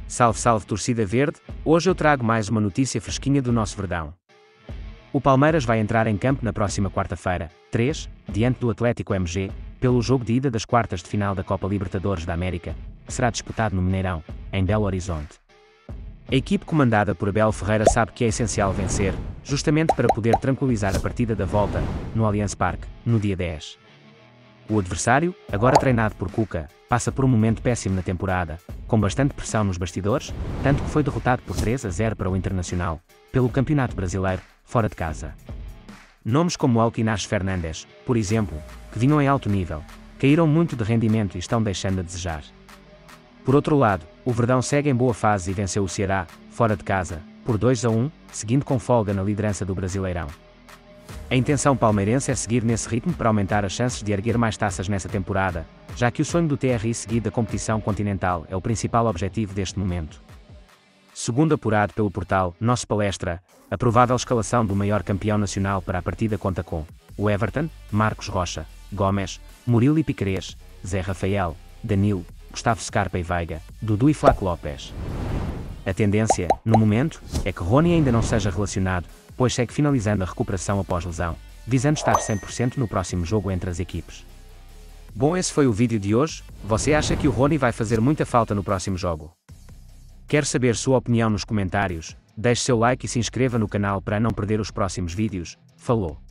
Salve, salve, torcida verde, hoje eu trago mais uma notícia fresquinha do nosso Verdão. O Palmeiras vai entrar em campo na próxima quarta-feira, 3, diante do Atlético MG, pelo jogo de ida das quartas de final da Copa Libertadores da América, que será disputado no Mineirão, em Belo Horizonte. A equipe comandada por Abel Ferreira sabe que é essencial vencer, justamente para poder tranquilizar a partida da volta, no Allianz Parque, no dia 10. O adversário, agora treinado por Cuca, passa por um momento péssimo na temporada, com bastante pressão nos bastidores, tanto que foi derrotado por 3-0 para o Internacional, pelo Campeonato Brasileiro, fora de casa. Nomes como Alquinás Fernandes, por exemplo, que vinham em alto nível, caíram muito de rendimento e estão deixando a desejar. Por outro lado, o Verdão segue em boa fase e venceu o Ceará, fora de casa, por 2-1, seguindo com folga na liderança do Brasileirão. A intenção palmeirense é seguir nesse ritmo para aumentar as chances de erguer mais taças nessa temporada, já que o sonho do TRI seguir da competição continental é o principal objetivo deste momento. Segundo apurado pelo portal Nosso Palestra, a provável escalação do maior campeão nacional para a partida conta com o Everton, Marcos Rocha, Gomes, Murilo e Piquerez, Zé Rafael, Danilo, Gustavo Scarpa e Veiga, Dudu e Flaco Lopes. A tendência, no momento, é que Rony ainda não seja relacionado, pois segue finalizando a recuperação após lesão, visando estar 100% no próximo jogo entre as equipes. Bom, esse foi o vídeo de hoje. Você acha que o Rony vai fazer muita falta no próximo jogo? Quer saber sua opinião nos comentários? Deixe seu like e se inscreva no canal para não perder os próximos vídeos. Falou!